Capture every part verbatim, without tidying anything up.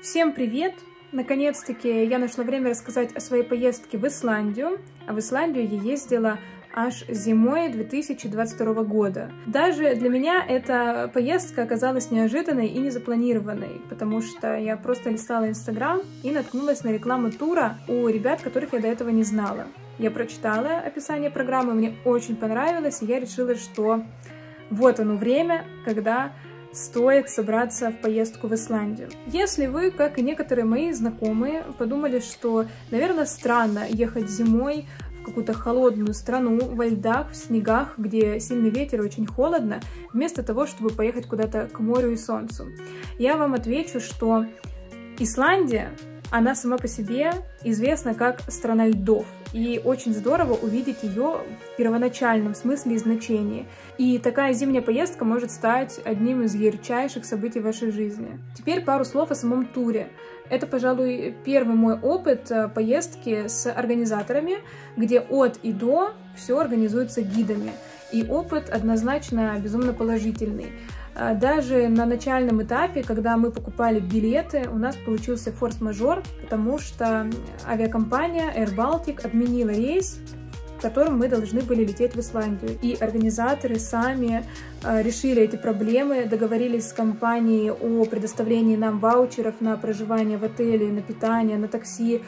Всем привет! Наконец-таки я нашла время рассказать о своей поездке в Исландию. А в Исландию я ездила аж зимой две тысячи двадцать второго года. Даже для меня эта поездка оказалась неожиданной и незапланированной, потому что я просто листала Инстаграм и наткнулась на рекламу тура у ребят, которых я до этого не знала. Я прочитала описание программы, мне очень понравилось, и я решила, что вот оно время, когда стоит собраться в поездку в Исландию. Если вы, как и некоторые мои знакомые, подумали, что, наверное, странно ехать зимой в какую-то холодную страну, во льдах, в снегах, где сильный ветер и очень холодно, вместо того, чтобы поехать куда-то к морю и солнцу, я вам отвечу, что Исландия, она сама по себе известна как страна льдов. И очень здорово увидеть ее в первоначальном смысле и значении. И такая зимняя поездка может стать одним из ярчайших событий в вашей жизни. Теперь пару слов о самом туре. Это, пожалуй, первый мой опыт поездки с организаторами, где от и до все организуется гидами. И опыт однозначно безумно положительный. Даже на начальном этапе, когда мы покупали билеты, у нас получился форс-мажор, потому что авиакомпания Air Baltic отменила рейс, которым мы должны были лететь в Исландию. И организаторы сами решили эти проблемы, договорились с компанией о предоставлении нам ваучеров на проживание в отеле, на питание, на такси,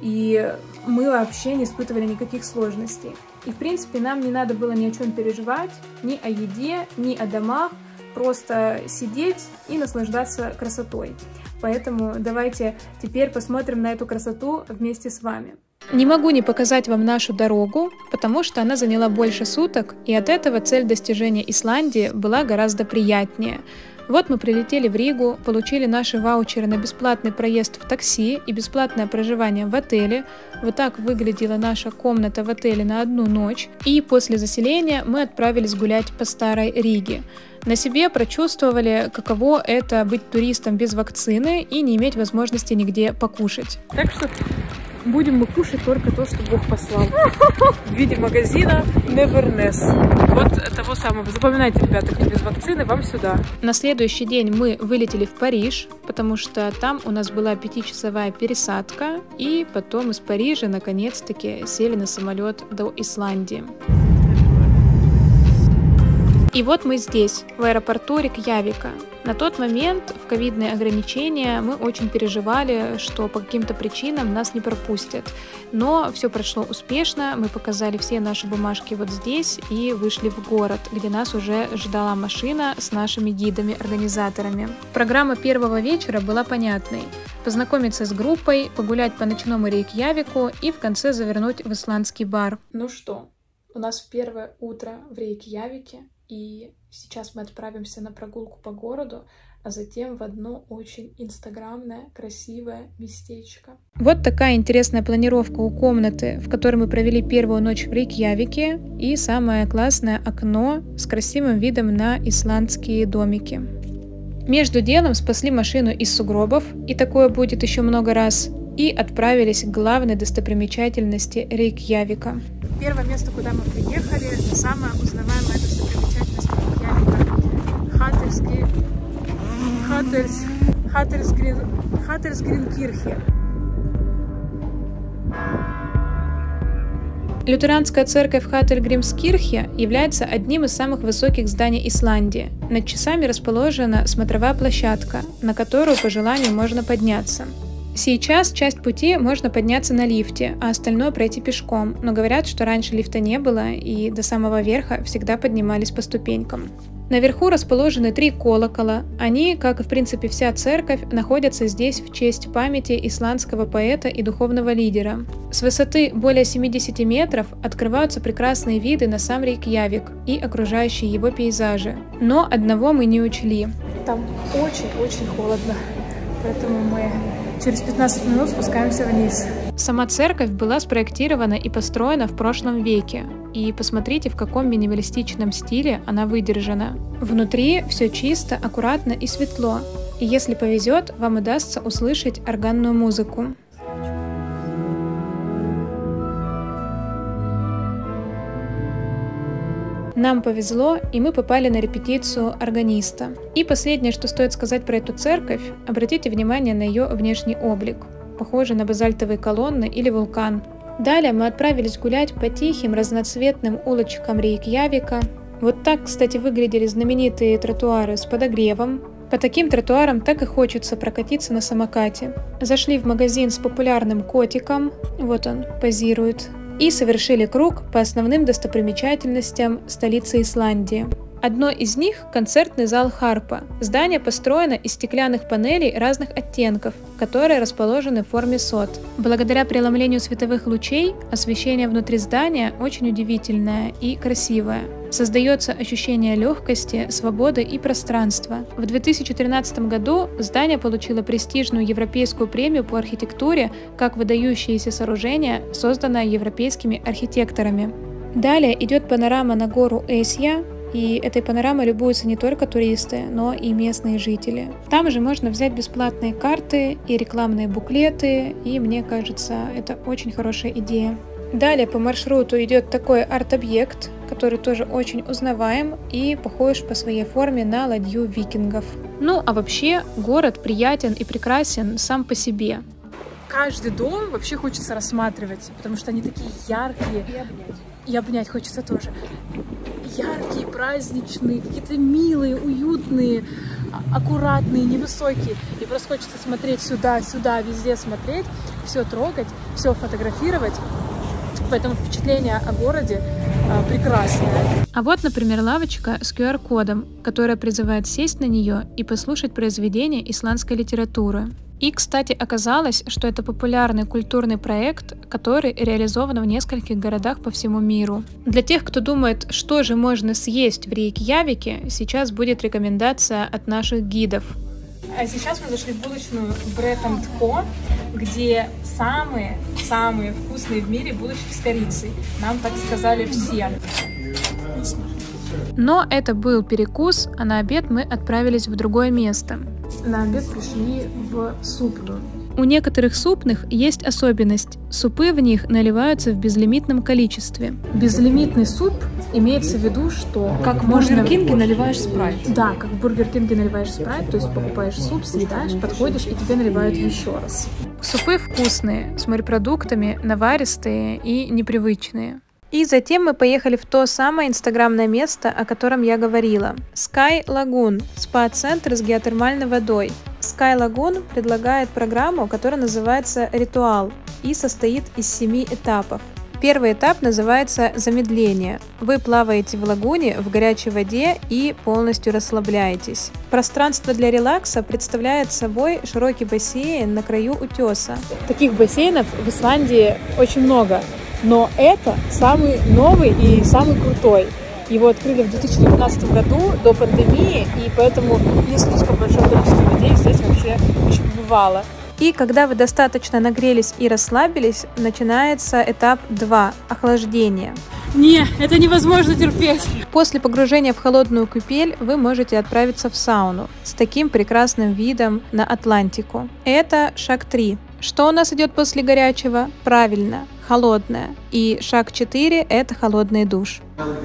и мы вообще не испытывали никаких сложностей. И, в принципе, нам не надо было ни о чем переживать, ни о еде, ни о домах, просто сидеть и наслаждаться красотой. Поэтому давайте теперь посмотрим на эту красоту вместе с вами. Не могу не показать вам нашу дорогу, потому что она заняла больше суток, и от этого цель достижения Исландии была гораздо приятнее. Вот мы прилетели в Ригу, получили наши ваучеры на бесплатный проезд в такси и бесплатное проживание в отеле. Вот так выглядела наша комната в отеле на одну ночь. И после заселения мы отправились гулять по старой Риге. На себе прочувствовали, каково это быть туристом без вакцины и не иметь возможности нигде покушать. Так что будем мы кушать только то, что Бог послал. В виде магазина Neverness. Вот того самого. Запоминайте, ребята, кто без вакцины, вам сюда. На следующий день мы вылетели в Париж, потому что там у нас была пятичасовая пересадка, и потом из Парижа наконец-таки сели на самолет до Исландии. И вот мы здесь, в аэропорту Рейкьявика. На тот момент в ковидные ограничения мы очень переживали, что по каким-то причинам нас не пропустят. Но все прошло успешно, мы показали все наши бумажки вот здесь и вышли в город, где нас уже ждала машина с нашими гидами-организаторами. Программа первого вечера была понятной. Познакомиться с группой, погулять по ночному Рейкьявику и в конце завернуть в исландский бар. Ну что, у нас первое утро в Рейкьявике. И сейчас мы отправимся на прогулку по городу, а затем в одно очень инстаграмное, красивое местечко. Вот такая интересная планировка у комнаты, в которой мы провели первую ночь в Рейкьявике, и самое классное окно с красивым видом на исландские домики. Между делом спасли машину из сугробов, и такое будет еще много раз, и отправились к главной достопримечательности Рейкьявика. Первое место, куда мы приехали, самая узнаваемая достопримечательность Рейкьявика. Хаттерский... Хаттерс... Хаттерсгрин... Хаттерсгринкирхе. Лютеранская церковь Хаттергримскирхе является одним из самых высоких зданий Исландии. Над часами расположена смотровая площадка, на которую по желанию можно подняться. Сейчас часть пути можно подняться на лифте, а остальное пройти пешком, но говорят, что раньше лифта не было и до самого верха всегда поднимались по ступенькам. Наверху расположены три колокола. Они, как и в принципе вся церковь, находятся здесь в честь памяти исландского поэта и духовного лидера. С высоты более семидесяти метров открываются прекрасные виды на сам Рейкьявик и окружающие его пейзажи. Но одного мы не учли. Там очень-очень холодно, поэтому мы через пятнадцать минут спускаемся вниз. Сама церковь была спроектирована и построена в прошлом веке. И посмотрите, в каком минималистичном стиле она выдержана. Внутри все чисто, аккуратно и светло. И если повезет, вам удастся услышать органную музыку. Нам повезло, и мы попали на репетицию органиста. И последнее, что стоит сказать про эту церковь, обратите внимание на ее внешний облик. Похоже на базальтовые колонны или вулкан. Далее мы отправились гулять по тихим разноцветным улочкам Рейкьявика. Вот так, кстати, выглядели знаменитые тротуары с подогревом. По таким тротуарам так и хочется прокатиться на самокате. Зашли в магазин с популярным котиком, вот он позирует, и совершили круг по основным достопримечательностям столицы Исландии. Одно из них – концертный зал Харпа. Здание построено из стеклянных панелей разных оттенков, которые расположены в форме сот. Благодаря преломлению световых лучей освещение внутри здания очень удивительное и красивое. Создается ощущение легкости, свободы и пространства. В две тысячи тринадцатом году здание получило престижную европейскую премию по архитектуре как выдающееся сооружение, созданное европейскими архитекторами. Далее идет панорама на гору Эсья. И этой панорамой любуются не только туристы, но и местные жители. Там же можно взять бесплатные карты и рекламные буклеты, и мне кажется, это очень хорошая идея. Далее по маршруту идет такой арт-объект, который тоже очень узнаваем и похож по своей форме на ладью викингов. Ну а вообще город приятен и прекрасен сам по себе. Каждый дом вообще хочется рассматривать, потому что они такие яркие. И обнять. И обнять хочется тоже. Яркие, праздничные, какие-то милые, уютные, аккуратные, невысокие. И просто хочется смотреть сюда, сюда, везде смотреть, все трогать, все фотографировать. Поэтому впечатление о городе а, прекрасное. А вот, например, лавочка с ку ар кодом, которая призывает сесть на нее и послушать произведения исландской литературы. И, кстати, оказалось, что это популярный культурный проект, который реализован в нескольких городах по всему миру. Для тех, кто думает, что же можно съесть в Рейкьявике, сейчас будет рекомендация от наших гидов. А сейчас мы зашли в булочную Bread and Co, где самые-самые вкусные в мире булочки с корицей. Нам так сказали все. Но это был перекус, а на обед мы отправились в другое место. На обед пришли в супную. У некоторых супных есть особенность. Супы в них наливаются в безлимитном количестве. Безлимитный суп имеется в виду, что как в можно... Бургер Кинге наливаешь спрайт. Да, как в Бургер Кинге наливаешь спрайт, то есть покупаешь суп, съедаешь, подходишь и тебе наливают еще раз. Супы вкусные, с морепродуктами, наваристые и непривычные. И затем мы поехали в то самое инстаграмное место, о котором я говорила. Sky Lagoon – спа-центр с геотермальной водой. Sky Lagoon предлагает программу, которая называется «Ритуал» и состоит из семи этапов. Первый этап называется «Замедление». Вы плаваете в лагуне в горячей воде и полностью расслабляетесь. Пространство для релакса представляет собой широкий бассейн на краю утеса. Таких бассейнов в Исландии очень много. Но это самый новый и самый крутой. Его открыли в две тысячи девятнадцатом году, до пандемии, и поэтому не слишком большое количество людей здесь вообще еще побывало. И когда вы достаточно нагрелись и расслабились, начинается этап два – охлаждение. Не, это невозможно терпеть. После погружения в холодную купель вы можете отправиться в сауну с таким прекрасным видом на Атлантику. Это шаг три. Что у нас идет после горячего? Правильно, холодное. И шаг четыре – это холодный душ.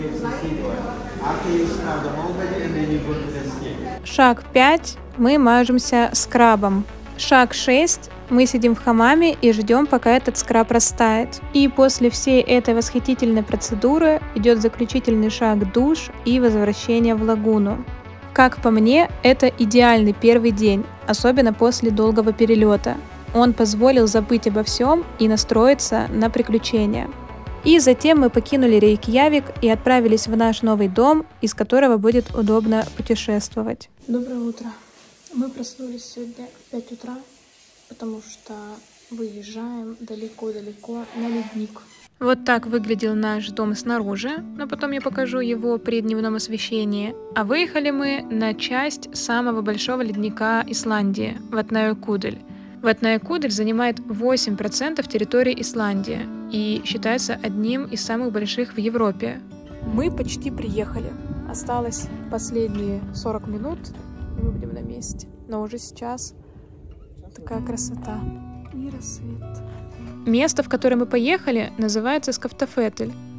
Шаг пять – мы мажемся скрабом. Шаг шесть – мы сидим в хамаме и ждем, пока этот скраб растает. И после всей этой восхитительной процедуры идет заключительный шаг – душ и возвращение в лагуну. Как по мне, это идеальный первый день, особенно после долгого перелета. Он позволил забыть обо всем и настроиться на приключения. И затем мы покинули Рейкьявик и отправились в наш новый дом, из которого будет удобно путешествовать. Доброе утро. Мы проснулись сегодня в пять утра, потому что выезжаем далеко-далеко на ледник. Вот так выглядел наш дом снаружи, но потом я покажу его при дневном освещении. А выехали мы на часть самого большого ледника Исландии – Ватнаjökull. Ватнаjökull занимает восемь процентов территории Исландии и считается одним из самых больших в Европе. Мы почти приехали. Осталось последние сорок минут, и мы будем на месте. Но уже сейчас такая красота и рассвет. Место, в которое мы поехали, называется Скафтафетель.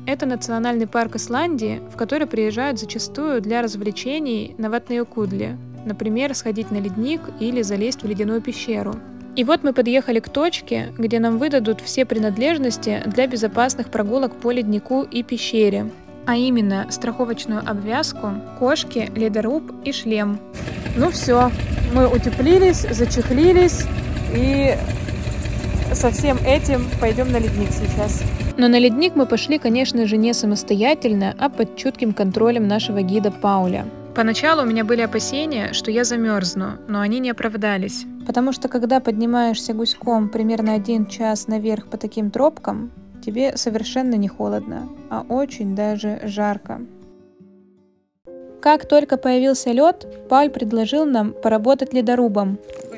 Это национальный парк Исландии, в который приезжают зачастую для развлечений на Vatnajökull, например, сходить на ледник или залезть в ледяную пещеру. И вот мы подъехали к точке, где нам выдадут все принадлежности для безопасных прогулок по леднику и пещере, а именно страховочную обвязку, кошки, ледоруб и шлем. Ну все, мы утеплились, зачехлились и со всем этим пойдем на ледник сейчас. Но на ледник мы пошли, конечно же, не самостоятельно, а под чутким контролем нашего гида Пауля. Поначалу у меня были опасения, что я замерзну, но они не оправдались. Потому что когда поднимаешься гуськом примерно один час наверх по таким тропкам, тебе совершенно не холодно, а очень даже жарко. Как только появился лед, Пауль предложил нам поработать ледорубом.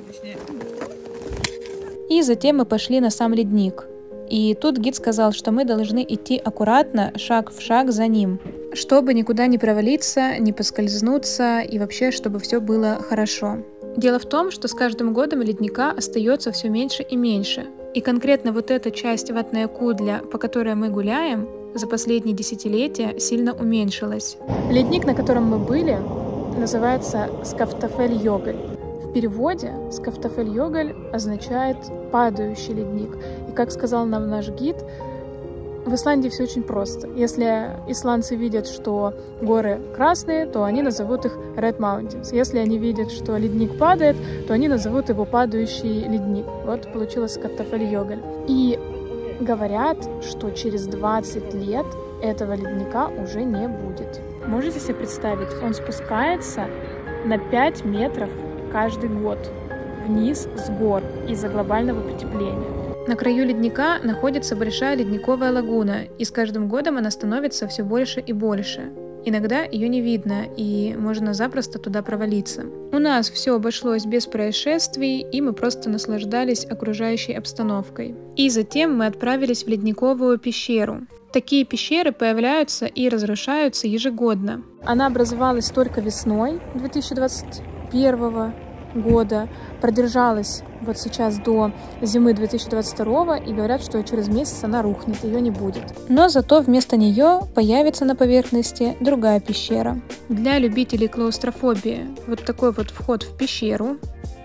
И затем мы пошли на сам ледник. И тут гид сказал, что мы должны идти аккуратно, шаг в шаг за ним, чтобы никуда не провалиться, не поскользнуться и вообще, чтобы все было хорошо. Дело в том, что с каждым годом ледника остается все меньше и меньше. И конкретно вот эта часть Vatnajökull, по которой мы гуляем, за последние десятилетия сильно уменьшилась. Ледник, на котором мы были, называется Skaftafeljökull. В переводе Skaftafeljökull означает «падающий ледник». И как сказал нам наш гид, в Исландии все очень просто. Если исландцы видят, что горы красные, то они назовут их Red Mountains. Если они видят, что ледник падает, то они назовут его падающий ледник. Вот получилось Skaftafeljökull. И говорят, что через двадцать лет этого ледника уже не будет. Можете себе представить, он спускается на пять метров каждый год вниз с гор из-за глобального потепления. На краю ледника находится большая ледниковая лагуна, и с каждым годом она становится все больше и больше. Иногда ее не видно, и можно запросто туда провалиться. У нас все обошлось без происшествий, и мы просто наслаждались окружающей обстановкой. И затем мы отправились в ледниковую пещеру. Такие пещеры появляются и разрушаются ежегодно. Она образовалась только весной две тысячи двадцать первого года, продержалась вот сейчас до зимы две тысячи двадцать второго, и говорят, что через месяц она рухнет, ее не будет. Но зато вместо нее появится на поверхности другая пещера. Для любителей клаустрофобии вот такой вот вход в пещеру.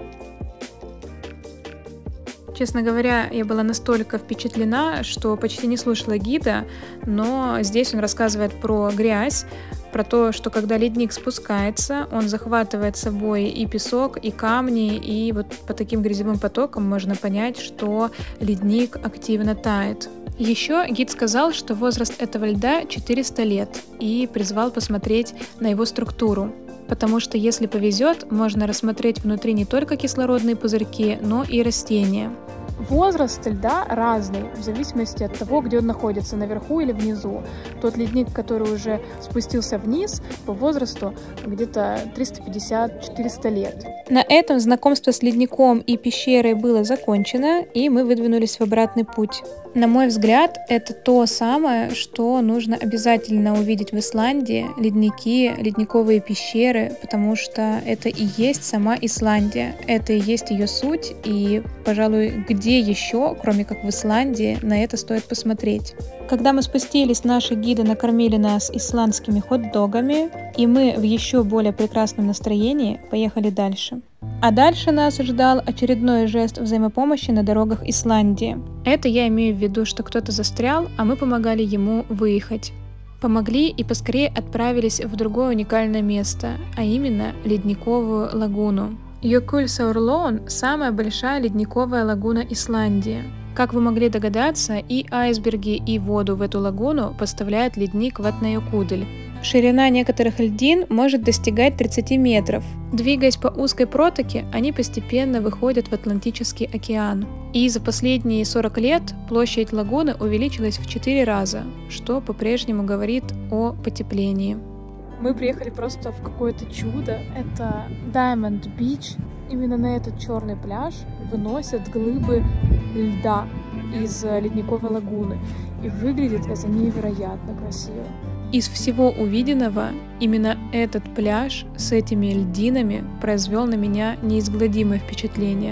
Честно говоря, я была настолько впечатлена, что почти не слушала гида, но здесь он рассказывает про грязь, про то, что когда ледник спускается, он захватывает с собой и песок, и камни, и вот по таким грязевым потокам можно понять, что ледник активно тает. Еще гид сказал, что возраст этого льда четыреста лет, и призвал посмотреть на его структуру. Потому что, если повезет, можно рассмотреть внутри не только кислородные пузырьки, но и растения. Возраст льда разный, в зависимости от того, где он находится, наверху или внизу. Тот ледник, который уже спустился вниз, по возрасту где-то триста пятьдесят - четыреста лет. На этом знакомство с ледником и пещерой было закончено, и мы выдвинулись в обратный путь. На мой взгляд, это то самое, что нужно обязательно увидеть в Исландии: ледники, ледниковые пещеры, потому что это и есть сама Исландия, это и есть ее суть, и, пожалуй, где еще, кроме как в Исландии, на это стоит посмотреть. Когда мы спустились, наши гиды накормили нас исландскими хот-догами, и мы в еще более прекрасном настроении поехали дальше. А дальше нас ждал очередной жест взаимопомощи на дорогах Исландии. Это я имею в виду, что кто-то застрял, а мы помогали ему выехать. Помогли и поскорее отправились в другое уникальное место, а именно ледниковую лагуну. Jökulsárlón – самая большая ледниковая лагуна Исландии. Как вы могли догадаться, и айсберги, и воду в эту лагуну поставляет ледник Vatnajökull. Ширина некоторых льдин может достигать тридцати метров. Двигаясь по узкой протоке, они постепенно выходят в Атлантический океан. И за последние сорок лет площадь лагуны увеличилась в четыре раза, что по-прежнему говорит о потеплении. Мы приехали просто в какое-то чудо. Это Diamond Beach. Именно на этот черный пляж выносят глыбы льда из ледниковой лагуны. И выглядит это невероятно красиво. Из всего увиденного, именно этот пляж с этими льдинами произвел на меня неизгладимое впечатление.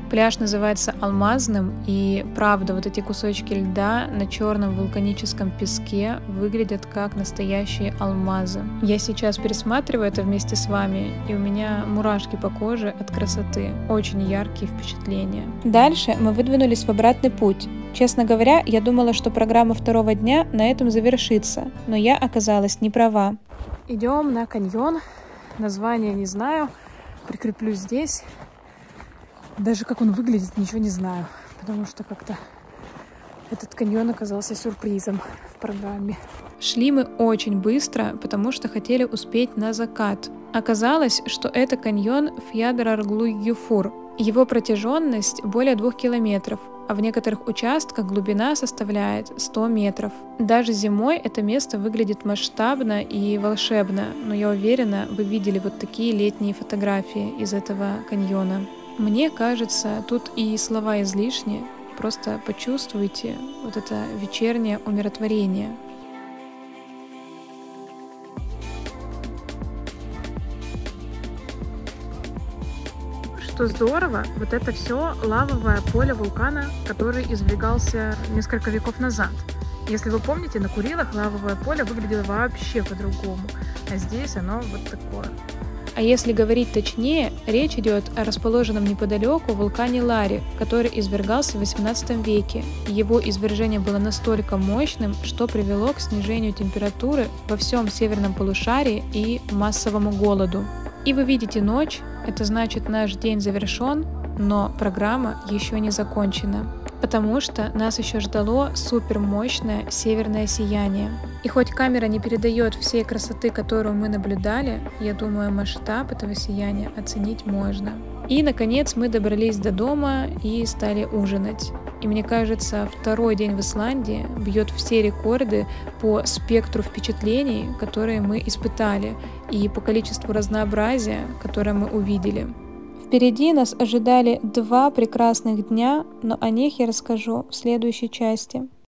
Пляж называется Алмазным, и правда, вот эти кусочки льда на черном вулканическом песке выглядят как настоящие алмазы. Я сейчас пересматриваю это вместе с вами, и у меня мурашки по коже от красоты. Очень яркие впечатления. Дальше мы выдвинулись в обратный путь. Честно говоря, я думала, что программа второго дня на этом завершится, но я оказалась не права. Идем на каньон. Название не знаю. Прикреплю здесь. Даже как он выглядит, ничего не знаю, потому что как-то этот каньон оказался сюрпризом в программе. Шли мы очень быстро, потому что хотели успеть на закат. Оказалось, что это каньон Фьядр-Арглу-Юфур. Его протяженность более двух километров, а в некоторых участках глубина составляет сто метров. Даже зимой это место выглядит масштабно и волшебно, но я уверена, вы видели вот такие летние фотографии из этого каньона. Мне кажется, тут и слова излишни, просто почувствуйте вот это вечернее умиротворение. Что здорово, вот это все лавовое поле вулкана, который извергался несколько веков назад. Если вы помните, на Курилах лавовое поле выглядело вообще по-другому, а здесь оно вот такое. А если говорить точнее, речь идет о расположенном неподалеку вулкане Лари, который извергался в восемнадцатом веке. Его извержение было настолько мощным, что привело к снижению температуры во всем северном полушарии и массовому голоду. И вы видите ночь, это значит, наш день завершен, но программа еще не закончена, потому что нас еще ждало супермощное северное сияние. И хоть камера не передает всей красоты, которую мы наблюдали, я думаю, масштаб этого сияния оценить можно. И, наконец, мы добрались до дома и стали ужинать. И мне кажется, второй день в Исландии бьет все рекорды по спектру впечатлений, которые мы испытали, и по количеству разнообразия, которое мы увидели. Впереди нас ожидали два прекрасных дня, но о них я расскажу в следующей части.